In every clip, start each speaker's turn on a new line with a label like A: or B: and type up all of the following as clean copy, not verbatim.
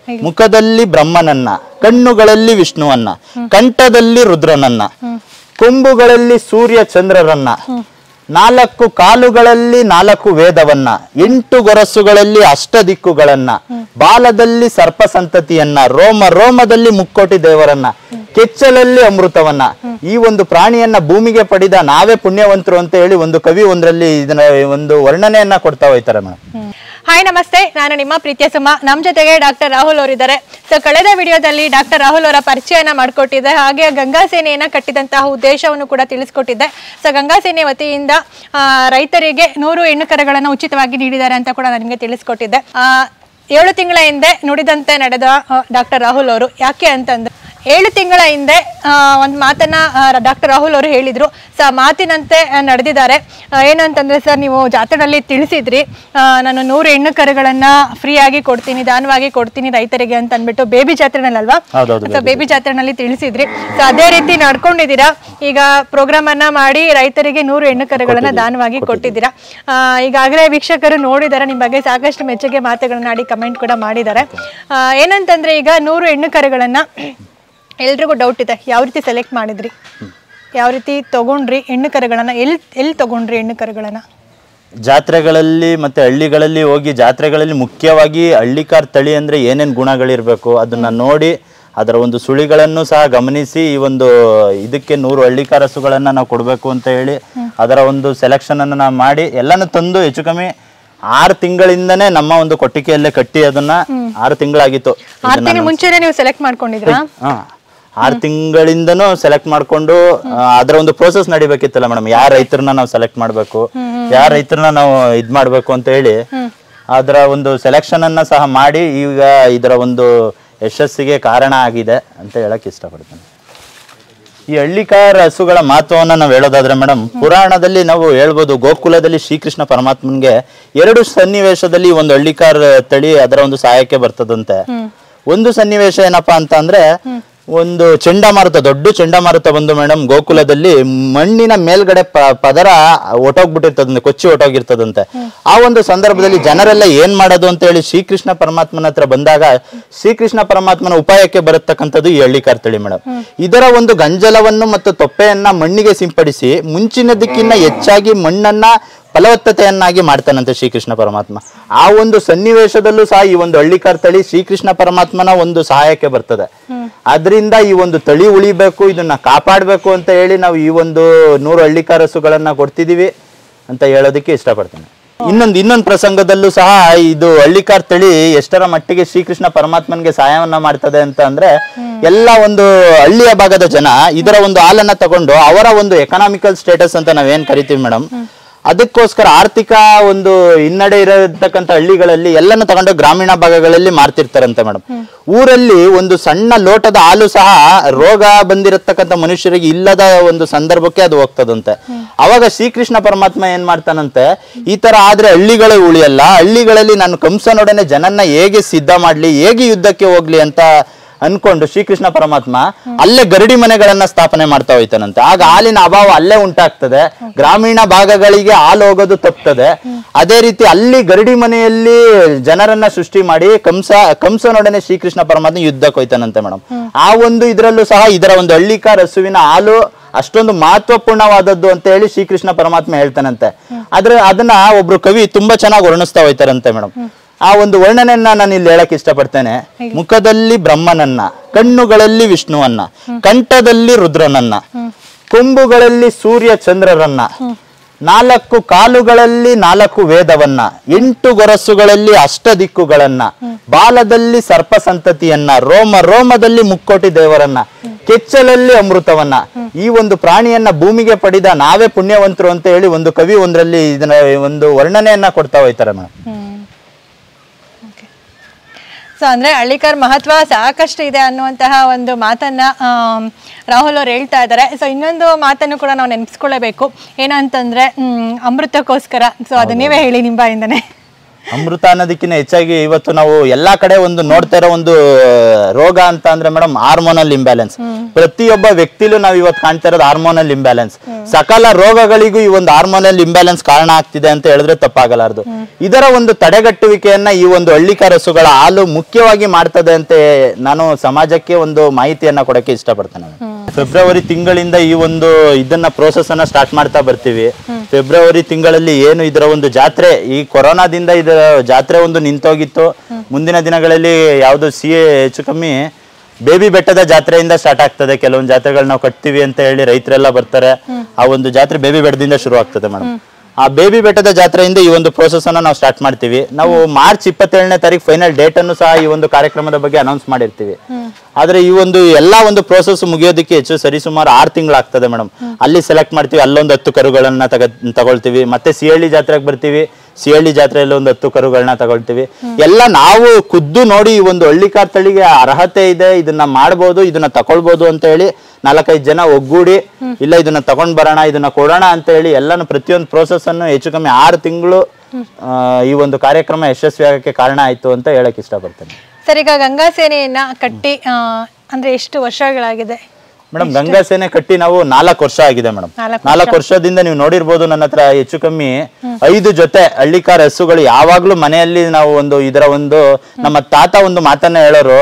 A: ಮುಖದಲ್ಲಿ ಬ್ರಹ್ಮನನ್ನ, ಕಣ್ಣುಗಳಲ್ಲಿ ವಿಷ್ಣುವನ್ನ, ಕಂಠದಲ್ಲಿ ರುದ್ರನನ್ನ, ಕೊಂಬುಗಳಲ್ಲಿ ಸೂರ್ಯ ಚಂದ್ರರನ್ನ, 4 ಕಾಲುಗಳಲ್ಲಿ 4 ವೇದವನ್ನ, 8 ಗೊರಸುಗಳಲ್ಲಿ 8 ದಿಕ್ಕುಗಳನ್ನ, ಬಾಲದಲ್ಲಿ ಸರ್ಪ ಸಂತತಿಯನ್ನ, ರೋಮ ರೋಮದಲ್ಲಿ ಮುಕ್ಕೋಟಿ ದೇವರನ್ನ, ಕೆಚ್ಚಲಲ್ಲಿ ಅಮೃತವನ್ನ. ಈ ಒಂದು ಪ್ರಾಣಿಯನ್ನ ಭೂಮಿಗೆ ಪಡೆದ ನಾವೇ ಪುಣ್ಯವಂತರು ಅಂತ ಹೇಳಿ ಒಂದು ಕವಿ ಒಂದರಲ್ಲಿ ಇದನ್ನ ಒಂದು ವರ್ಣನೆಯನ್ನ ಕೊಡ್ತಾ ಹೋಯ್ತಾರೆ ಮೇಡಮ್.
B: ಹಾಯ್ ನಮಸ್ತೆ, ನಾನು ನಿಮ್ಮ ಪ್ರೀತಿಯ ಸುಮ. ನಮ್ಮ ಜೊತೆಗೆ ಡಾಕ್ಟರ್ ರಾಹುಲ್ ಅವರಿದ್ದಾರೆ. ಸೊ ಕಳೆದ ವಿಡಿಯೋದಲ್ಲಿ ಡಾಕ್ಟರ್ ರಾಹುಲ್ ಅವರ ಪರಿಚಯನ ಮಾಡಿಕೊಟ್ಟಿದ್ದೆ, ಹಾಗೆ ಗಂಗಾ ಸೇನೆಯನ್ನ ಕಟ್ಟಿದಂತಹ ಉದ್ದೇಶವನ್ನು ಕೂಡ ತಿಳಿಸ್ಕೊಟ್ಟಿದ್ದೆ. ಸೊ ಗಂಗಾ ಸೇನೆ ವತಿಯಿಂದ ರೈತರಿಗೆ 100 ಹೆಣ್ಣು ಕರುಗಳನ್ನು ಉಚಿತವಾಗಿ ನೀಡಿದ್ದಾರೆ ಅಂತ ಕೂಡ ನಾನು ನಿಮಗೆ ತಿಳಿಸ್ಕೊಟ್ಟಿದ್ದೆ. 7 ತಿಂಗಳ ಹಿಂದೆ ನುಡಿದಂತೆ ನಡೆದ ಡಾಕ್ಟರ್ ರಾಹುಲ್ ಅವರು. ಯಾಕೆ ಅಂತಂದ್ರೆ 7 ತಿಂಗಳ ಹಿಂದೆ ಒಂದು ಮಾತನ್ನ ಡಾಕ್ಟರ್ ರಾಹುಲ್ ಅವರು ಹೇಳಿದ್ರು. ಸೊ ಆ ಮಾತಿನಂತೆ ನಡೆದಿದ್ದಾರೆ. ಏನಂತಂದ್ರೆ ಸರ್, ನೀವು ಜಾತ್ರೆಯಲ್ಲಿ ತಿಳಿಸಿದ್ರಿ ನಾನು 100 ಹೆಣ್ಣು ಕರುಗಳನ್ನ ಫ್ರೀ ಆಗಿ ಕೊಡ್ತೀನಿ, ದಾನವಾಗಿ ಕೊಡ್ತೀನಿ ರೈತರಿಗೆ ಅಂತ ಅಂದ್ಬಿಟ್ಟು. ಬೇಬಿ ಜಾತ್ರೆನಲ್ವಾ? ಸೊ ಬೇಬಿ ಜಾತ್ರೆನಲ್ಲಿ ತಿಳಿಸಿದ್ರಿ. ಸೊ ಅದೇ ರೀತಿ ನಡ್ಕೊಂಡಿದ್ದೀರಾ. ಈಗ ಪ್ರೋಗ್ರಾಮ್ ಅನ್ನ ಮಾಡಿ ರೈತರಿಗೆ 100 ಹೆಣ್ಣು ಕರುಗಳನ್ನ ದಾನವಾಗಿ ಕೊಟ್ಟಿದ್ದೀರಾ. ಈಗಾಗಲೇ ವೀಕ್ಷಕರು ನೋಡಿದ್ದಾರೆ, ನಿಮ್ಮ ಬಗ್ಗೆ ಸಾಕಷ್ಟು ಮೆಚ್ಚುಗೆ ಮಾತುಗಳನ್ನ ಆಡಿ ಕಮೆಂಟ್ ಕೂಡ ಮಾಡಿದ್ದಾರೆ. ಏನಂತಂದ್ರೆ ಈಗ 100 ಹೆಣ್ಣು ಕರುಗಳನ್ನ ಎಲ್ರಿಗೂ ಡೌಟ್ ಇದೆ, ಯಾವ ರೀತಿ ಸೆಲೆಕ್ಟ್ ಮಾಡಿದ್ರಿ, ಯಾವ ರೀತಿ ತಗೊಂಡ್ರಿ ಹೆಣ್ಣು ಕರುಗಳನ್ನ, ಎಲ್ಲಿ ತಗೊಂಡ್ರಿ ಹೆಣ್ಣು ಕರುಗಳನ್ನ?
A: ಜಾತ್ರೆಗಳಲ್ಲಿ ಮತ್ತೆ ಹಳ್ಳಿಗಳಲ್ಲಿ ಹೋಗಿ, ಜಾತ್ರೆಗಳಲ್ಲಿ ಮುಖ್ಯವಾಗಿ ಹಳ್ಳಿಕಾರ್ ತಳಿ ಅಂದ್ರೆ ಏನೇನು ಗುಣಗಳಿರ್ಬೇಕು ಅದನ್ನ ನೋಡಿ ಅದರ ಒಂದು ಸುಳಿಗಳನ್ನು ಸಹ ಗಮನಿಸಿ ಈ ಒಂದು ಇದಕ್ಕೆ 100 ಹಳ್ಳಿಕಾರ್ ಹಸುಗಳನ್ನ ನಾವು ಕೊಡಬೇಕು ಅಂತ ಹೇಳಿ ಅದರ ಒಂದು ಸೆಲೆಕ್ಷನ್ ಅನ್ನು ನಾವು ಮಾಡಿ ಎಲ್ಲಾನು ತಂದು ಹೆಚ್ಚು ಕಮ್ಮಿ 6 ತಿಂಗಳಿಂದನೇ ನಮ್ಮ ಒಂದು ಕೊಟ್ಟಿಗೆಯಲ್ಲೇ ಕಟ್ಟಿ ಅದನ್ನ 6 ತಿಂಗಳಾಗಿತ್ತು.
B: 6 ತಿಂಗಳ ಮುಂಚೆನೇ ನೀವು ಸೆಲೆಕ್ಟ್ ಮಾಡ್ಕೊಂಡಿದ್ರಾ?
A: 6 ತಿಂಗಳಿಂದನೂ ಸೆಲೆಕ್ಟ್ ಮಾಡ್ಕೊಂಡು ಅದರ ಒಂದು ಪ್ರೋಸೆಸ್ ನಡಿಬೇಕಿತ್ತಲ್ಲ ಮೇಡಮ್. ಯಾರ ರೈತರನ್ನ ನಾವು ಸೆಲೆಕ್ಟ್ ಮಾಡ್ಬೇಕು, ಯಾರ ರೈತರನ್ನ ನಾವು ಇದ್ ಮಾಡ್ಬೇಕು ಅಂತ ಹೇಳಿ ಅದರ ಒಂದು ಸೆಲೆಕ್ಷನ್ ಅನ್ನ ಸಹ ಮಾಡಿ ಈಗ ಇದರ ಒಂದು ಯಶಸ್ಸಿಗೆ ಕಾರಣ ಆಗಿದೆ ಅಂತ ಹೇಳಕ್ ಇಷ್ಟಪಡ್ತೇನೆ. ಈ ಹಳ್ಳಿಕಾರ್ ಹಸುಗಳ ಮಹತ್ವವನ್ನ ನಾವು ಹೇಳೋದಾದ್ರೆ ಮೇಡಮ್, ಪುರಾಣದಲ್ಲಿ ನಾವು ಹೇಳ್ಬೋದು, ಗೋಕುಲದಲ್ಲಿ ಶ್ರೀಕೃಷ್ಣ ಪರಮಾತ್ಮನ್ಗೆ 2 ಸನ್ನಿವೇಶದಲ್ಲಿ ಒಂದು ಹಳ್ಳಿಕಾರ್ ತಳಿ ಅದರ ಒಂದು ಸಹಾಯಕ್ಕೆ ಬರ್ತದಂತೆ. ಒಂದು ಸನ್ನಿವೇಶ ಏನಪ್ಪಾ ಅಂತ ಅಂದ್ರೆ, ಒಂದು ಚಂಡಮಾರುತ, ದೊಡ್ಡ ಚಂಡಮಾರುತ ಬಂದು ಮೇಡಮ್ ಗೋಕುಲದಲ್ಲಿ ಮಣ್ಣಿನ ಮೇಲ್ಗಡೆ ಪದರ ಒಟ್ಟೋಗ್ಬಿಟ್ಟಿರ್ತದಂತೆ, ಕೊಚ್ಚಿ ಒಟ್ಟೋಗಿರ್ತದಂತೆ. ಆ ಒಂದು ಸಂದರ್ಭದಲ್ಲಿ ಜನರೆಲ್ಲ ಏನ್ ಮಾಡೋದು ಅಂತ ಹೇಳಿ ಶ್ರೀಕೃಷ್ಣ ಪರಮಾತ್ಮನ ಹತ್ರ ಬಂದಾಗ ಶ್ರೀಕೃಷ್ಣ ಪರಮಾತ್ಮನ ಉಪಾಯಕ್ಕೆ ಬರತಕ್ಕಂಥದ್ದು ಈ ಹಳ್ಳಿಕಾರ್ ತಳಿ ಮೇಡಮ್. ಇದರ ಒಂದು ಗಂಜಲವನ್ನು ಮತ್ತು ತೊಪ್ಪೆಯನ್ನ ಮಣ್ಣಿಗೆ ಸಿಂಪಡಿಸಿ ಮುಂಚಿನದಕ್ಕಿಂತ ಹೆಚ್ಚಾಗಿ ಮಣ್ಣನ್ನ ಫಲವತ್ತತೆಯನ್ನಾಗಿ ಮಾಡ್ತಾನಂತೆ ಶ್ರೀಕೃಷ್ಣ ಪರಮಾತ್ಮ. ಆ ಒಂದು ಸನ್ನಿವೇಶದಲ್ಲೂ ಸಹ ಈ ಒಂದು ಹಳ್ಳಿಕಾರ್ ತಳಿ ಶ್ರೀಕೃಷ್ಣ ಪರಮಾತ್ಮನ ಒಂದು ಸಹಾಯಕ್ಕೆ ಬರ್ತದೆ. ಅದರಿಂದ ಈ ಒಂದು ತಳಿ ಉಳಿಬೇಕು, ಇದನ್ನ ಕಾಪಾಡಬೇಕು ಅಂತ ಹೇಳಿ ನಾವು ಈ ಒಂದು 100 ಹಳ್ಳಿಕಾರ್ ಹಸುಗಳನ್ನ ಕೊಡ್ತಿದೀವಿ ಅಂತ ಹೇಳೋದಕ್ಕೆ ಇಷ್ಟಪಡ್ತೇನೆ. ಇನ್ನೊಂದು ಪ್ರಸಂಗದಲ್ಲೂ ಸಹ ಇದು ಹಳ್ಳಿಕಾರ್ ತಳಿ ಎಷ್ಟರ ಮಟ್ಟಿಗೆ ಶ್ರೀಕೃಷ್ಣ ಪರಮಾತ್ಮನ್ಗೆ ಸಹಾಯವನ್ನ ಮಾಡ್ತದೆ ಅಂತ ಅಂದ್ರೆ, ಎಲ್ಲ ಒಂದು ಹಳ್ಳಿಯ ಭಾಗದ ಜನ ಇದರ ಒಂದು ಹಾಲನ್ನ ತಗೊಂಡು ಅವರ ಒಂದು ಎಕನಾಮಿಕಲ್ ಸ್ಟೇಟಸ್ ಅಂತ ನಾವೇನ್ ಕರಿತೀವಿ ಮೇಡಮ್, ಅದಕ್ಕೋಸ್ಕರ ಆರ್ಥಿಕ ಒಂದು ಹಿನ್ನಡೆ ಇರತಕ್ಕಂಥ ಹಳ್ಳಿಗಳಲ್ಲಿ ಎಲ್ಲನೂ ತಗೊಂಡು ಗ್ರಾಮೀಣ ಭಾಗಗಳಲ್ಲಿ ಮಾರ್ತಿರ್ತಾರಂತೆ ಮೇಡಮ್. ಊರಲ್ಲಿ ಒಂದು ಸಣ್ಣ ಲೋಟದ ಹಾಲು ಸಹ ರೋಗ ಬಂದಿರತಕ್ಕಂಥ ಮನುಷ್ಯರಿಗೆ ಇಲ್ಲದ ಒಂದು ಸಂದರ್ಭಕ್ಕೆ ಅದು ಹೋಗ್ತದಂತೆ. ಅವಾಗ ಶ್ರೀಕೃಷ್ಣ ಪರಮಾತ್ಮ ಏನ್ ಮಾಡ್ತಾನಂತೆ, ಈ ತರ ಆದ್ರೆ ಹಳ್ಳಿಗಳೇ ಉಳಿಯಲ್ಲ, ಹಳ್ಳಿಗಳಲ್ಲಿ ನಾನು ಕಂಸನೊಡನೆ ಜನನ್ನ ಹೇಗೆ ಸಿದ್ಧ ಮಾಡ್ಲಿ, ಹೇಗೆ ಯುದ್ಧಕ್ಕೆ ಹೋಗ್ಲಿ ಅಂತ ಅನ್ಕೊಂಡು ಶ್ರೀಕೃಷ್ಣ ಪರಮಾತ್ಮ ಅಲ್ಲೇ ಗರಡಿ ಮನೆಗಳನ್ನ ಸ್ಥಾಪನೆ ಮಾಡ್ತಾ ಹೋಯ್ತಾನಂತೆ. ಆಗ ಹಾಲಿನ ಅಭಾವ ಅಲ್ಲೇ ಉಂಟಾಗ್ತದೆ, ಗ್ರಾಮೀಣ ಭಾಗಗಳಿಗೆ ಹಾಲು ಹೋಗೋದು ತಪ್ತದೆ. ಅದೇ ರೀತಿ ಅಲ್ಲಿ ಗರಡಿ ಮನೆಯಲ್ಲಿ ಜನರನ್ನ ಸೃಷ್ಟಿ ಮಾಡಿ ಕಂಸನೊಡನೆ ಶ್ರೀಕೃಷ್ಣ ಪರಮಾತ್ಮ ಯುದ್ಧಕ್ಕೆ ಹೋಯ್ತಾನಂತೆ ಮೇಡಮ್. ಆ ಒಂದು ಇದರಲ್ಲೂ ಸಹ ಇದರ ಒಂದು ಹಳ್ಳಿಕಾರ್ ಹಸುವಿನ ಹಾಲು ಅಷ್ಟೊಂದು ಮಹತ್ವಪೂರ್ಣವಾದದ್ದು ಅಂತ ಹೇಳಿ ಶ್ರೀಕೃಷ್ಣ ಪರಮಾತ್ಮ ಹೇಳ್ತಾನಂತೆ. ಆದ್ರೆ ಅದನ್ನ ಒಬ್ರು ಕವಿ ತುಂಬಾ ಚೆನ್ನಾಗಿ ವರ್ಣಿಸ್ತಾ ಹೋಯ್ತಾರಂತೆ ಮೇಡಮ್. ಆ ಒಂದು ವರ್ಣನೆಯನ್ನ ನಾನು ಇಲ್ಲಿ ಹೇಳಕ್ ಇಷ್ಟಪಡ್ತೇನೆ. ಮುಖದಲ್ಲಿ ಬ್ರಹ್ಮನನ್ನ, ಕಣ್ಣುಗಳಲ್ಲಿ ವಿಷ್ಣುವನ್ನ, ಕಂಠದಲ್ಲಿ ರುದ್ರನನ್ನ, ಕೊಂಬುಗಳಲ್ಲಿ ಸೂರ್ಯ ಚಂದ್ರರನ್ನ, 4 ಕಾಲುಗಳಲ್ಲಿ 4 ವೇದವನ್ನ, 8 ಗೊರಸುಗಳಲ್ಲಿ 8 ದಿಕ್ಕುಗಳನ್ನ, ಬಾಲದಲ್ಲಿ ಸರ್ಪ ಸಂತತಿಯನ್ನ, ರೋಮ ರೋಮದಲ್ಲಿ ಮುಕ್ಕೋಟಿ ದೇವರನ್ನ, ಕೆಚ್ಚಲಲ್ಲಿ ಅಮೃತವನ್ನ. ಈ ಒಂದು ಪ್ರಾಣಿಯನ್ನ ಭೂಮಿಗೆ ಪಡೆದ ನಾವೇ ಪುಣ್ಯವಂತರು ಅಂತ ಹೇಳಿ ಒಂದು ಕವಿ ಒಂದರಲ್ಲಿ ಇದನ್ನ ಒಂದು ವರ್ಣನೆಯನ್ನ ಕೊಡ್ತಾ ಹೋಯ್ತಾರೆ ಮೇಡಮ್.
B: ಸೊ ಅಂದ್ರೆ ಹಳ್ಳಿಕಾರ್ ಮಹತ್ವ ಸಾಕಷ್ಟು ಇದೆ ಅನ್ನುವಂತಹ ಒಂದು ಮಾತನ್ನ ರಾಹುಲ್ ಅವ್ರು ಹೇಳ್ತಾ ಇದ್ದಾರೆ. ಸೊ ಇನ್ನೊಂದು ಮಾತನ್ನು ಕೂಡ ನಾವು ನೆನಪಿಸ್ಕೊಳ್ಳೇಬೇಕು, ಏನಂತಂದ್ರೆ ಅಮೃತಕ್ಕೋಸ್ಕರ. ಸೊ ಅದು ನೀವೇ ಹೇಳಿ ನಿಮ್ಮ ಬಾಯಿಂದನೇ.
A: ಅಮೃತ ಅನ್ನೋದಕ್ಕಿಂತ ಹೆಚ್ಚಾಗಿ ಇವತ್ತು ನಾವು ಎಲ್ಲಾ ಕಡೆ ಒಂದು ನೋಡ್ತಾ ಇರೋ ಒಂದು ರೋಗ ಅಂತ ಅಂದ್ರೆ ಮೇಡಮ್ ಹಾರ್ಮೋನಲ್ ಇಂಬ್ಯಾಲೆನ್ಸ್. ಪ್ರತಿಯೊಬ್ಬ ವ್ಯಕ್ತಿಲೂ ನಾವು ಇವತ್ತು ಕಾಣ್ತಾ ಇರೋದು ಹಾರ್ಮೋನಲ್ ಇಂಬ್ಯಾಲೆನ್ಸ್. ಸಕಲ ರೋಗಗಳಿಗೂ ಈ ಒಂದು ಹಾರ್ಮೋನಲ್ ಇಂಬ್ಯಾಲೆನ್ಸ್ ಕಾರಣ ಆಗ್ತಿದೆ ಅಂತ ಹೇಳಿದ್ರೆ ತಪ್ಪಾಗಲಾರದು. ಇದರ ಒಂದು ತಡೆಗಟ್ಟುವಿಕೆಯನ್ನ ಈ ಒಂದು ಹಳ್ಳಿಕಾರ ಹಸುಗಳ ಹಾಲು ಮುಖ್ಯವಾಗಿ ಮಾಡ್ತದೆ ಅಂತ ನಾನು ಸಮಾಜಕ್ಕೆ ಒಂದು ಮಾಹಿತಿಯನ್ನ ಕೊಡಕ್ಕೆ ಇಷ್ಟಪಡ್ತೇನೆ. ಫೆಬ್ರವರಿ ತಿಂಗಳಿಂದ ಈ ಒಂದು ಇದನ್ನ ಪ್ರೋಸೆಸ್ ಅನ್ನ ಸ್ಟಾರ್ಟ್ ಮಾಡ್ತಾ ಬರ್ತೀವಿ. ಫೆಬ್ರವರಿ ತಿಂಗಳಲ್ಲಿ ಏನು ಇದರ ಒಂದು ಜಾತ್ರೆ, ಈ ಕೊರೋನಾದಿಂದ ಇದರ ಜಾತ್ರೆ ಒಂದು ನಿಂತೋಗಿತ್ತು. ಮುಂದಿನ ದಿನಗಳಲ್ಲಿ ಯಾವ್ದು ಹೆಚ್ಚು ಕಮ್ಮಿ ಬೇಬಿ ಬೆಟ್ಟದ ಜಾತ್ರೆಯಿಂದ ಸ್ಟಾರ್ಟ್ ಆಗ್ತದೆ. ಕೆಲವೊಂದು ಜಾತ್ರೆಗಳು ನಾವು ಕಟ್ತೀವಿ ಅಂತ ಹೇಳಿ ರೈತರೆಲ್ಲ ಬರ್ತಾರೆ. ಆ ಒಂದು ಜಾತ್ರೆ ಬೇಬಿ ಬೆಟ್ಟದಿಂದ ಶುರು ಆಗ್ತದೆ ಮೇಡಮ್. ಆ ಬೇಬಿ ಬೆಟ್ಟದ ಜಾತ್ರೆಯಿಂದ ಈ ಒಂದು ಪ್ರೋಸೆಸ್ ಅನ್ನ ನಾವು ಸ್ಟಾರ್ಟ್ ಮಾಡ್ತೀವಿ. ನಾವು ಮಾರ್ಚ್ 27ನೇ ತಾರೀಕು ಫೈನಲ್ ಡೇಟ್ ಅನ್ನು ಸಹ ಈ ಒಂದು ಕಾರ್ಯಕ್ರಮದ ಬಗ್ಗೆ ಅನೌನ್ಸ್ ಮಾಡಿರ್ತೀವಿ. ಆದ್ರೆ ಈ ಒಂದು ಎಲ್ಲಾ ಒಂದು ಪ್ರೋಸೆಸ್ ಮುಗಿಯೋದಕ್ಕೆ ಹೆಚ್ಚು ಸರಿಸುಮಾರು 6 ತಿಂಗಳಾಗ್ತದೆ ಮೇಡಮ್. ಅಲ್ಲಿ ಸೆಲೆಕ್ಟ್ ಮಾಡ್ತೀವಿ, ಅಲ್ಲೊಂದು 10 ಕರುಗಳನ್ನ ತಗೊಳ್ತೀವಿ. ಮತ್ತೆ ಸಿಹಳ್ಳಿ ಜಾತ್ರೆಗೆ ಬರ್ತೀವಿ, ಸಿಹಳ್ಳಿ ಜಾತ್ರೆಯಲ್ಲಿ ಒಂದು 10 ಕರುಗಳನ್ನ ತಗೊಳ್ತೀವಿ. ಎಲ್ಲ ನಾವು ಖುದ್ದು ನೋಡಿ ಈ ಒಂದು ಹಳ್ಳಿಕಾರ್ ತಳಿಗೆ ಅರ್ಹತೆ ಇದೆ, ಇದನ್ನ ಮಾಡ್ಬೋದು, ಇದನ್ನ ತಗೊಳ್ಬೋದು ಅಂತ ಹೇಳಿ 4-5 ಜನ ಒಗ್ಗೂಡಿ ಇಲ್ಲ ಇದನ್ನ ತಗೊಂಡ್ ಬರೋಣ, ಇದನ್ನ ಕೊಡೋಣ ಅಂತ ಹೇಳಿ ಎಲ್ಲಾನು ಪ್ರತಿಯೊಂದು ಪ್ರೋಸೆಸ್ ಅನ್ನು ಹೆಚ್ಚು ಕಮ್ಮಿ 6 ತಿಂಗಳು ಈ ಒಂದು ಕಾರ್ಯಕ್ರಮ ಯಶಸ್ವಿ ಆಗಕ್ಕೆ ಕಾರಣ ಆಯ್ತು ಅಂತ ಹೇಳಕ್ ಇಷ್ಟಪಡ್ತೇನೆ.
B: ಸರ್, ಈಗ ಗಂಗಾ ಸೇನೆಯನ್ನ ಕಟ್ಟಿ ಅಂದ್ರೆ ಎಷ್ಟು ವರ್ಷಗಳಾಗಿದೆ
A: ಮೇಡಮ್? ಗಂಗಾ ಸೇನೆ ಕಟ್ಟಿ ನಾವು 4 ವರ್ಷ ಆಗಿದೆ ಮೇಡಮ್. 4 ವರ್ಷದಿಂದ ನೀವು ನೋಡಿರ್ಬೋದು ನನ್ನ ಹತ್ರ ಹೆಚ್ಚು ಕಮ್ಮಿ 5 ಜೊತೆ ಹಳ್ಳಿಕಾರ ಹಸುಗಳು ಯಾವಾಗ್ಲೂ ಮನೆಯಲ್ಲಿ ನಾವು ಒಂದು ಇದರ ಒಂದು ನಮ್ಮ ತಾತ ಒಂದು ಮಾತನ್ನ ಹೇಳೋರು,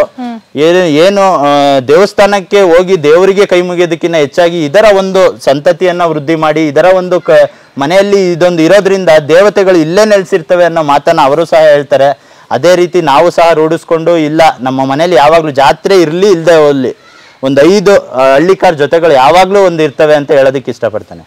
A: ಏನು ದೇವಸ್ಥಾನಕ್ಕೆ ಹೋಗಿ ದೇವರಿಗೆ ಕೈ ಮುಗಿಯೋದಕ್ಕಿಂತ ಹೆಚ್ಚಾಗಿ ಇದರ ಒಂದು ಸಂತತಿಯನ್ನ ವೃದ್ಧಿ ಮಾಡಿ ಇದರ ಒಂದು ಮನೆಯಲ್ಲಿ ಇದೊಂದು ಇರೋದ್ರಿಂದ ದೇವತೆಗಳು ಇಲ್ಲೇ ನೆಲೆಸಿರ್ತವೆ ಅನ್ನೋ ಮಾತನ್ನ ಅವರು ಸಹ ಹೇಳ್ತಾರೆ. ಅದೇ ರೀತಿ ನಾವು ಸಹ ರೂಢಿಸ್ಕೊಂಡು ಇಲ್ಲ ನಮ್ಮ ಮನೇಲಿ ಯಾವಾಗ್ಲೂ ಜಾತ್ರೆ ಇರ್ಲಿ ಇಲ್ದೆ ಹೋಗ್ಲಿ ಒಂದು 5 ಹಳ್ಳಿಕಾರ್ ಜೊತೆಗಳು ಯಾವಾಗ್ಲೂ ಒಂದು ಇರ್ತವೆ ಅಂತ ಹೇಳೋದಕ್ಕೆ ಇಷ್ಟಪಡ್ತೇನೆ.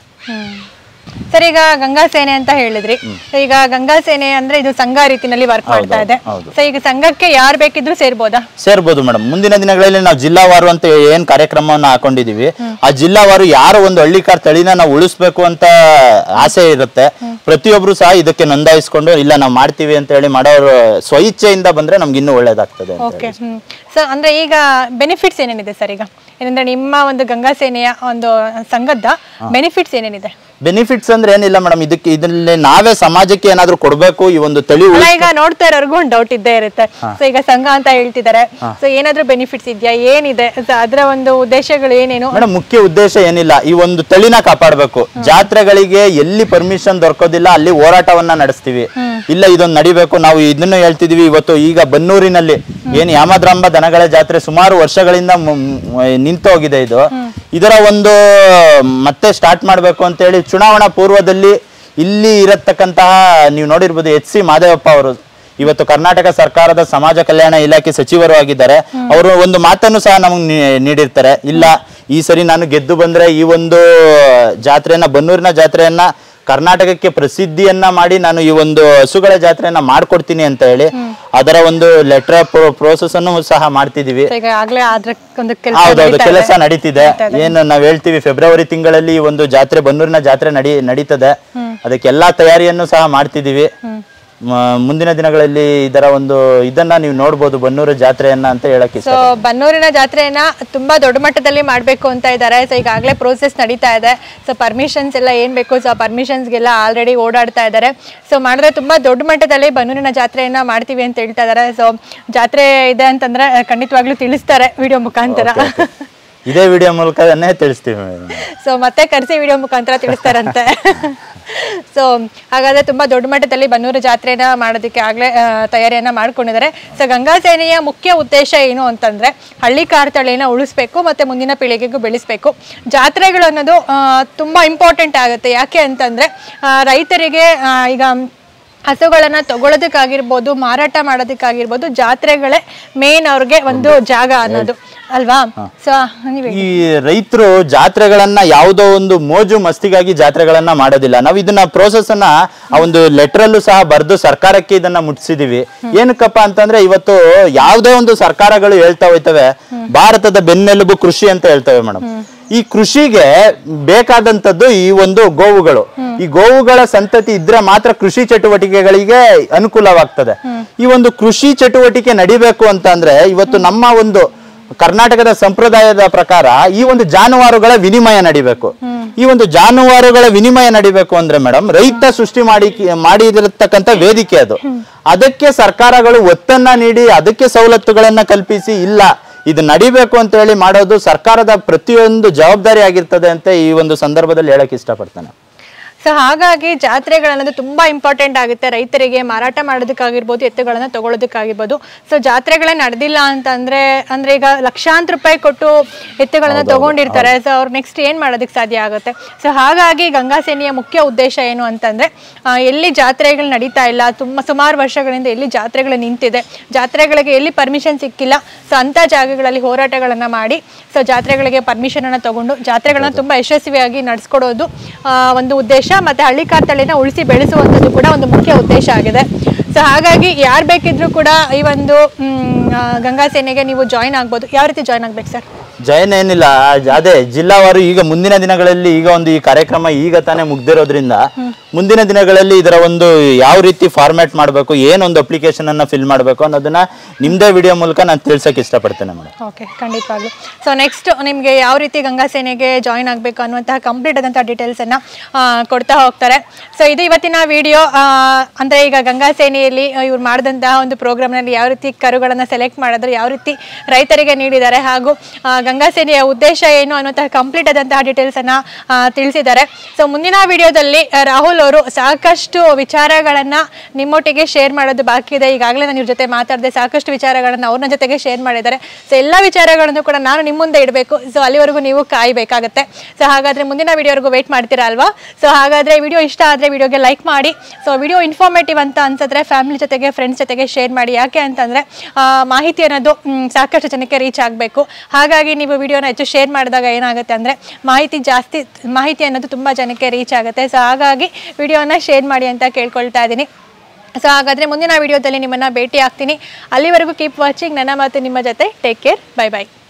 B: ಸರ್, ಈಗ ಗಂಗಾ ಸೇನೆ ಅಂತ ಹೇಳಿದ್ರಿ. ಈಗ ಗಂಗಾ ಸೇನೆ ಅಂದ್ರೆ ಇದು ಸಂಘ ರೀತಿನಲ್ಲಿ ವರ್ಕ್ ಮಾಡ್ತಾ ಇದೆ. ಸೊ ಈಗ ಸಂಘಕ್ಕೆ ಯಾರು ಬೇಕಿದ್ರು ಸೇರ್ಬೋದು
A: ಮೇಡಮ್. ಮುಂದಿನ ದಿನಗಳಲ್ಲಿ ನಾವು ಜಿಲ್ಲಾವಾರು ಅಂತ ಏನ್ ಕಾರ್ಯಕ್ರಮವನ್ನ ಹಾಕೊಂಡಿದೀವಿ, ಆ ಜಿಲ್ಲಾವಾರು ಯಾರು ಒಂದು ಹಳ್ಳಿಕಾರ್ ತಳಿನ ನಾವು ಉಳಿಸ್ಬೇಕು ಅಂತ ಆಸೆ ಇರುತ್ತೆ, ಪ್ರತಿಯೊಬ್ರು ಸಹ ಇದಕ್ಕೆ ನೋಂದಾಯಿಸ್ಕೊಂಡು ಇಲ್ಲ ನಾವು ಮಾಡ್ತೀವಿ ಅಂತ ಹೇಳಿ ಮಾಡೋರು ಸ್ವಇಚ್ಛೆಯಿಂದ ಬಂದ್ರೆ ನಮ್ಗೆ ಇನ್ನೂ ಒಳ್ಳೇದಾಗ್ತದೆ.
B: ಓಕೆ. ಸೊ ಅಂದ್ರೆ ಈಗ ಬೆನಿಫಿಟ್ಸ್ ಏನೇನಿದೆ ಸರ್? ಈಗ ಏನಂದ್ರೆ ನಿಮ್ಮ ಒಂದು ಗಂಗಾ ಸೇನೆಯ ಒಂದು ಸಂಘದ ಬೆನಿಫಿಟ್ಸ್ ಏನೇನಿದೆ?
A: ಬೆನಿಫಿಟ್ಸ್ ಅಂದ್ರೆ ಏನಿಲ್ಲ ಮೇಡಮ್, ಇದರಲ್ಲಿ ನಾವೇ ಸಮಾಜಕ್ಕೆ ಏನಾದ್ರು ಕೊಡ್ಬೇಕು ಈ ಒಂದು ತಳಿ.
B: ಈಗ ನೋಡ್ತಾ ಇರೋರ್ಗು ಒಂದು ಡೌಟ್ ಇದ್ದೇ ಇರುತ್ತೆ. ಸೊ ಈಗ ಸಂಘ ಅಂತ ಹೇಳ್ತಿದ್ದಾರೆ, ಸೊ ಏನಾದ್ರೂ ಬೆನಿಫಿಟ್ಸ್ ಇದೆಯಾ, ಏನಿದೆ ಅದರ ಒಂದು ಉದ್ದೇಶಗಳು ಏನೇನು?
A: ಮೇಡಮ್, ಮುಖ್ಯ ಉದ್ದೇಶ ಏನಿಲ್ಲ, ಈ ಒಂದು ತಳಿನ ಕಾಪಾಡಬೇಕು. ಜಾತ್ರೆಗಳಿಗೆ ಎಲ್ಲಿ ಪರ್ಮಿಷನ್ ದೊರಕೋದಿಲ್ಲ ಅಲ್ಲಿ ಹೋರಾಟವನ್ನ ನಡೆಸ್ತೀವಿ. ಇಲ್ಲ ಇದೊಂದು ನಡಿಬೇಕು, ನಾವು ಇದನ್ನು ಹೇಳ್ತಿದೀವಿ. ಇವತ್ತು ಈಗ ಬನ್ನೂರಿನಲ್ಲಿ ಏನ್ ಯಾಮದ್ರಂಬ ದನಗಳ ಜಾತ್ರೆ ಸುಮಾರು ವರ್ಷಗಳಿಂದ ನಿಂತು ಹೋಗಿದೆ. ಇದರ ಒಂದು ಮತ್ತೆ ಸ್ಟಾರ್ಟ್ ಮಾಡ್ಬೇಕು ಅಂತ ಹೇಳಿ ಚುನಾವಣಾ ಪೂರ್ವದಲ್ಲಿ ಇಲ್ಲಿ ಇರತಕ್ಕಂತಹ ನೀವು ನೋಡಿರ್ಬೋದು HC ಮಾದೇವಪ್ಪ ಅವರು ಇವತ್ತು ಕರ್ನಾಟಕ ಸರ್ಕಾರದ ಸಮಾಜ ಕಲ್ಯಾಣ ಇಲಾಖೆ ಸಚಿವರು ಆಗಿದ್ದಾರೆ. ಅವರು ಒಂದು ಮಾತನ್ನು ಸಹ ನಮಗೆ ನೀಡಿರ್ತಾರೆ, ಇಲ್ಲ ಈ ಸರಿ ನಾನು ಗೆದ್ದು ಬಂದ್ರೆ ಈ ಒಂದು ಜಾತ್ರೆಯನ್ನ ಬನ್ನೂರಿನ ಜಾತ್ರೆಯನ್ನ ಕರ್ನಾಟಕಕ್ಕೆ ಪ್ರಸಿದ್ಧಿಯನ್ನ ಮಾಡಿ ನಾನು ಈ ಒಂದು ಹಸುಗಳ ಜಾತ್ರೆಯನ್ನ ಮಾಡ್ಕೊಡ್ತೀನಿ ಅಂತ ಹೇಳಿ ಅದರ ಒಂದು ಲೆಟರ್ ಪ್ರೋಸೆಸ್ ಅನ್ನು ಸಹ ಮಾಡ್ತಿದೀವಿ. ಹೌದೌದು, ಕೆಲಸ ನಡೀತಿದೆ. ಏನು ನಾವ್ ಹೇಳ್ತೀವಿ ಫೆಬ್ರವರಿ ತಿಂಗಳಲ್ಲಿ ಈ ಒಂದು ಜಾತ್ರೆ ಬನ್ನೂರಿನ ಜಾತ್ರೆ ನಡೀತದೆ. ಅದಕ್ಕೆ ಎಲ್ಲಾ ತಯಾರಿಯನ್ನು ಸಹ ಮಾಡ್ತಿದೀವಿ. ಮುಂದಿನ ದಿನಗಳಲ್ಲಿ ಇದರ ಒಂದು ಇದನ್ನ ನೀವು ನೋಡಬಹುದು ಬನ್ನೂರು ಜಾತ್ರೆಯನ್ನ ಅಂತ ಹೇಳಕ್ಕೆ.
B: ಸೊ ಬನ್ನೂರಿನ ಜಾತ್ರೆಯನ್ನ ತುಂಬಾ ದೊಡ್ಡ ಮಟ್ಟದಲ್ಲಿ ಮಾಡ್ಬೇಕು ಅಂತ ಇದ್ದಾರೆ. ಸೊ ಈಗಾಗಲೇ ಪ್ರೋಸೆಸ್ ನಡೀತಾ ಇದೆ. ಸೊ ಪರ್ಮಿಷನ್ಸ್ ಎಲ್ಲ ಏನ್ ಬೇಕು, ಸೊ ಪರ್ಮಿಷನ್ಸ್ಗೆಲ್ಲ ಆಲ್ರೆಡಿ ಓಡಾಡ್ತಾ ಇದ್ದಾರೆ. ಸೊ ಮಾಡಿದ್ರೆ ತುಂಬಾ ದೊಡ್ಡ ಮಟ್ಟದಲ್ಲಿ ಬನ್ನೂರಿನ ಜಾತ್ರೆಯನ್ನ ಮಾಡ್ತೀವಿ ಅಂತ ಹೇಳ್ತಾ ಇದ್ದಾರೆ. ಸೊ ಜಾತ್ರೆ ಇದೆ ಅಂತಂದ್ರೆ ಖಂಡಿತವಾಗ್ಲೂ ತಿಳಿಸ್ತಾರೆ ವಿಡಿಯೋ ಮುಖಾಂತರ.
A: ಇದೇ ವಿಡಿಯೋ ಮೂಲಕನೇ ತಿಳಿಸ್ತೀವಿ.
B: ಸೊ ಮತ್ತೆ ಕರೆಸಿ ವಿಡಿಯೋ ಮುಖಾಂತರ ತಿಳಿಸ್ತಾರಂತೆ. ಸೊ ಹಾಗಾದ್ರೆ ತುಂಬಾ ದೊಡ್ಡ ಮಟ್ಟದಲ್ಲಿ ಬನ್ನೂರು ಜಾತ್ರೆನ ಮಾಡೋದಕ್ಕೆ ಆಗ್ಲೇ ತಯಾರಿಯನ್ನ ಮಾಡ್ಕೊಂಡಿದ್ದಾರೆ. ಸೊ ಗಂಗಾ ಸೇನೆಯ ಮುಖ್ಯ ಉದ್ದೇಶ ಏನು ಅಂತಂದ್ರೆ ಹಳ್ಳಿಕಾರ್ ತಳಿನ ಉಳಿಸ್ಬೇಕು ಮತ್ತೆ ಮುಂದಿನ ಪೀಳಿಗೆಗೂ ಬೆಳೆಸ್ಬೇಕು. ಜಾತ್ರೆಗಳು ಅನ್ನೋದು ತುಂಬಾ ಇಂಪಾರ್ಟೆಂಟ್ ಆಗುತ್ತೆ. ಯಾಕೆ ಅಂತಂದ್ರೆ ರೈತರಿಗೆ ಈಗ ಹಸುಗಳನ್ನ ತಗೊಳ್ಳೋದಕ್ಕಾಗಿರ್ಬೋದು, ಮಾರಾಟ ಮಾಡೋದಕ್ಕಾಗಿರ್ಬೋದು, ಜಾತ್ರೆಗಳೇ ಮೇನ್ ಅವ್ರಿಗೆ ಒಂದು ಜಾಗ ಅನ್ನೋದು ಅಲ್ವಾ? ಸೊ
A: ಈ ರೈತರು ಜಾತ್ರೆಗಳನ್ನ ಯಾವುದೋ ಒಂದು ಮೋಜು ಮಸ್ತಿಗಾಗಿ ಜಾತ್ರೆಗಳನ್ನ ಮಾಡೋದಿಲ್ಲ. ನಾವು ಇದನ್ನ ಪ್ರೋಸೆಸ್ ಅನ್ನ ಆ ಒಂದು ಲೆಟರ್ ಅಲ್ಲೂ ಸಹ ಬರೆದು ಸರ್ಕಾರಕ್ಕೆ ಇದನ್ನ ಮುಟ್ಟಿಸಿದೀವಿ. ಏನಕ್ಕಪ್ಪ ಅಂತಂದ್ರೆ ಇವತ್ತು ಯಾವುದೇ ಒಂದು ಸರ್ಕಾರಗಳು ಹೇಳ್ತಾ ಹೋಯ್ತವೆ ಭಾರತದ ಬೆನ್ನೆಲುಬು ಕೃಷಿ ಅಂತ ಹೇಳ್ತವೆ ಮೇಡಮ್. ಈ ಕೃಷಿಗೆ ಬೇಕಾದಂತದ್ದು ಈ ಒಂದು ಗೋವುಗಳು. ಈ ಗೋವುಗಳ ಸಂತತಿ ಇದ್ರೆ ಮಾತ್ರ ಕೃಷಿ ಚಟುವಟಿಕೆಗಳಿಗೆ ಅನುಕೂಲವಾಗ್ತದೆ. ಈ ಒಂದು ಕೃಷಿ ಚಟುವಟಿಕೆ ನಡಿಬೇಕು ಅಂತ ಅಂದ್ರೆ ಇವತ್ತು ನಮ್ಮ ಒಂದು ಕರ್ನಾಟಕದ ಸಂಪ್ರದಾಯದ ಪ್ರಕಾರ ಈ ಒಂದು ಜಾನುವಾರುಗಳ ವಿನಿಮಯ ನಡಿಬೇಕು. ಈ ಒಂದು ಜಾನುವಾರುಗಳ ವಿನಿಮಯ ನಡಿಬೇಕು ಅಂದ್ರೆ ಮೇಡಮ್ ರೈತ ಸೃಷ್ಟಿ ಮಾಡಿದಿರತಕ್ಕಂತ ವೇದಿಕೆ ಅದು. ಅದಕ್ಕೆ ಸರ್ಕಾರಗಳು ಒತ್ತನ್ನ ನೀಡಿ ಅದಕ್ಕೆ ಸವಲತ್ತುಗಳನ್ನ ಕಲ್ಪಿಸಿ ಇಲ್ಲ ಇದು ನಡಿಬೇಕು ಅಂತ ಹೇಳಿ ಮಾಡೋದು ಸರ್ಕಾರದ ಪ್ರತಿಯೊಂದು ಜವಾಬ್ದಾರಿ ಆಗಿರ್ತದೆ ಅಂತ ಈ ಒಂದು ಸಂದರ್ಭದಲ್ಲಿ ಹೇಳಕ್ ಇಷ್ಟಪಡ್ತೇನೆ.
B: ಸೊ ಹಾಗಾಗಿ ಜಾತ್ರೆಗಳನ್ನೋದು ತುಂಬಾ ಇಂಪಾರ್ಟೆಂಟ್ ಆಗುತ್ತೆ ರೈತರಿಗೆ, ಮಾರಾಟ ಮಾಡೋದಕ್ಕಾಗಿರ್ಬೋದು, ಎತ್ತುಗಳನ್ನ ತಗೊಳ್ಳೋದಕ್ಕಾಗಿರ್ಬೋದು. ಸೊ ಜಾತ್ರೆಗಳೇ ನಡೆದಿಲ್ಲ ಅಂದ್ರೆ ಈಗ ಲಕ್ಷಾಂತರ ರೂಪಾಯಿ ಕೊಟ್ಟು ಎತ್ತುಗಳನ್ನ ತಗೊಂಡಿರ್ತಾರೆ. ಸೊ ಅವ್ರು ನೆಕ್ಸ್ಟ್ ಏನ್ ಮಾಡೋದಕ್ಕೆ ಸಾಧ್ಯ ಆಗುತ್ತೆ? ಸೊ ಹಾಗಾಗಿ ಗಂಗಾ ಸೇನೆಯ ಮುಖ್ಯ ಉದ್ದೇಶ ಏನು ಅಂತಂದ್ರೆ ಎಲ್ಲಿ ಜಾತ್ರೆಗಳು ನಡೀತಾ ಇಲ್ಲ, ಸುಮಾರು ವರ್ಷಗಳಿಂದ ಎಲ್ಲಿ ಜಾತ್ರೆಗಳು ನಿಂತಿದೆ, ಜಾತ್ರೆಗಳಿಗೆ ಎಲ್ಲಿ ಪರ್ಮಿಷನ್ ಸಿಕ್ಕಿಲ್ಲ, ಸೊ ಅಂತ ಜಾಗಗಳಲ್ಲಿ ಹೋರಾಟಗಳನ್ನ ಮಾಡಿ ಸೊ ಜಾತ್ರೆಗಳಿಗೆ ಪರ್ಮಿಷನ್ ಅನ್ನ ತಗೊಂಡು ಜಾತ್ರೆಗಳನ್ನ ತುಂಬಾ ಯಶಸ್ವಿಯಾಗಿ ನಡೆಸ್ಕೊಡೋದು ಒಂದು ಉದ್ದೇಶ. ಮತ್ತೆ ಹಳ್ಳಿಕಾರ್ ತಳಿನ ಉಳಿಸಿ ಬೆಳೆಸುವಂಥದ್ದು ಕೂಡ ಒಂದು ಮುಖ್ಯ ಉದ್ದೇಶ ಆಗಿದೆ. ಸೊ ಹಾಗಾಗಿ ಯಾರು ಬೇಕಿದ್ರು ಕೂಡ ಈ ಒಂದು ಗಂಗಾ ಸೇನೆಗೆ ನೀವು ಜಾಯಿನ್ ಆಗ್ಬೋದು. ಯಾವ ರೀತಿ ಜಾಯಿನ್ ಆಗ್ಬೇಕು ಸರ್?
A: ಜಾಯಿನ್ ಏನಿಲ್ಲ, ಅದೇ ಜಿಲ್ಲಾವಾರು ಈಗ ಮುಂದಿನ ದಿನಗಳಲ್ಲಿ ಈಗ ಒಂದು ಈ ಕಾರ್ಯಕ್ರಮ ಈಗ ತಾನೇ ಮುಗ್ದಿರೋದ್ರಿಂದ ಮುಂದಿನ ದಿನಗಳಲ್ಲಿ ಇದರ ಒಂದು ಯಾವ ರೀತಿ ಫಾರ್ಮ್ಯಾಟ್ ಮಾಡಬೇಕು, ಏನೊಂದು ಅಪ್ಲಿಕೇಶನ್ ಅನ್ನ ಫಿಲ್ ಮಾಡಬೇಕು ಅನ್ನೋದನ್ನ ನಿಮ್ದೇ ವಿಡಿಯೋ ಮೂಲಕ ನಾನು ತಿಳ್ಸಕ್ಕೆ ಇಷ್ಟಪಡ್ತೇನೆ ಮೇಡಮ್.
B: ಓಕೆ, ಖಂಡಿತವಾಗ್ಲು. ಸೊ ನೆಕ್ಸ್ಟ್ ನಿಮಗೆ ಯಾವ ರೀತಿ ಗಂಗಾ ಸೇನೆಗೆ ಜಾಯಿನ್ ಆಗಬೇಕು ಅನ್ನುವಂತಹ ಕಂಪ್ಲೀಟ್ ಆದಂತಹ ಡೀಟೇಲ್ಸ್ ಅನ್ನ ಕೊಡ್ತಾ ಹೋಗ್ತಾರೆ. ಸೊ ಇದು ಇವತ್ತಿನ ವಿಡಿಯೋ. ಅಂದ್ರೆ ಈಗ ಗಂಗಾ ಸೇನೆಯಲ್ಲಿ ಇವ್ರು ಮಾಡಿದಂತಹ ಒಂದು ಪ್ರೋಗ್ರಾಮ್ನಲ್ಲಿ ಯಾವ ರೀತಿ ಕರುಗಳನ್ನ ಸೆಲೆಕ್ಟ್ ಮಾಡಿದ್ರು, ಯಾವ ರೀತಿ ರೈತರಿಗೆ ನೀಡಿದ್ದಾರೆ, ಹಾಗೂ ಗಂಗಾ ಸೇನೆಯ ಉದ್ದೇಶ ಏನು ಅನ್ನುವಂತಹ ಕಂಪ್ಲೀಟ್ ಆದಂತಹ ಡೀಟೇಲ್ಸ್ ಅನ್ನ ತಿಳಿಸಿದ್ದಾರೆ. ಸೊ ಮುಂದಿನ ವಿಡಿಯೋದಲ್ಲಿ ರಾಹುಲ್ ಅವರು ಸಾಕಷ್ಟು ವಿಚಾರಗಳನ್ನ ನಿಮ್ಮೊಟ್ಟಿಗೆ ಶೇರ್ ಮಾಡೋದು ಬಾಕಿ ಇದೆ. ಈಗಾಗಲೇ ನಾನು ಇವ್ರ ಜೊತೆ ಮಾತಾಡಿದೆ, ಸಾಕಷ್ಟು ವಿಚಾರಗಳನ್ನ ಅವ್ರ ಜೊತೆಗೆ ಶೇರ್ ಮಾಡಿದ್ದಾರೆ. ಸೊ ಎಲ್ಲ ವಿಚಾರಗಳನ್ನು ಕೂಡ ನಾನು ನಿಮ್ಮ ಮುಂದೆ ಇಡಬೇಕು. ಸೊ ಅಲ್ಲಿವರೆಗೂ ನೀವು ಕಾಯಬೇಕಾಗತ್ತೆ. ಸೊ ಹಾಗಾದ್ರೆ ಮುಂದಿನ ವಿಡಿಯೋವರೆಗೂ ವೇಟ್ ಮಾಡ್ತೀರಾ ಅಲ್ವಾ? ಸೊ ಹಾಗಾದ್ರೆ ವಿಡಿಯೋ ಇಷ್ಟ ಆದ್ರೆ ವಿಡಿಯೋಗೆ ಲೈಕ್ ಮಾಡಿ. ಸೊ ವಿಡಿಯೋ ಇನ್ಫಾರ್ಮೇಟಿವ್ ಅಂತ ಅನ್ಸಿದ್ರೆ ಫ್ಯಾಮಿಲಿ ಜೊತೆಗೆ, ಫ್ರೆಂಡ್ಸ್ ಜೊತೆಗೆ ಶೇರ್ ಮಾಡಿ. ಯಾಕೆ ಅಂತಂದ್ರೆ ಮಾಹಿತಿ ಅನ್ನೋದು ಸಾಕಷ್ಟು ಜನಕ್ಕೆ ರೀಚ್ ಆಗಬೇಕು. ಹಾಗಾಗಿ ನೀವು ವಿಡಿಯೋನ ಹೆಚ್ಚು ಶೇರ್ ಮಾಡಿದಾಗ ಏನಾಗುತ್ತೆ ಅಂದರೆ ಮಾಹಿತಿ ಅನ್ನೋದು ತುಂಬ ಜನಕ್ಕೆ ರೀಚ್ ಆಗುತ್ತೆ. ಸೊ ಹಾಗಾಗಿ ವಿಡಿಯೋನ ಶೇರ್ ಮಾಡಿ ಅಂತ ಕೇಳ್ಕೊಳ್ತಾ ಇದ್ದೀನಿ. ಸೊ ಹಾಗಾದರೆ ಮುಂದಿನ ವಿಡಿಯೋದಲ್ಲಿ ನಿಮ್ಮನ್ನು ಭೇಟಿ ಆಗ್ತೀನಿ. ಅಲ್ಲಿವರೆಗೂ ಕೀಪ್ ವಾಚಿಂಗ್. ನನ್ನ ಮಾತು ನಿಮ್ಮ ಜೊತೆ. Take care. Bye by.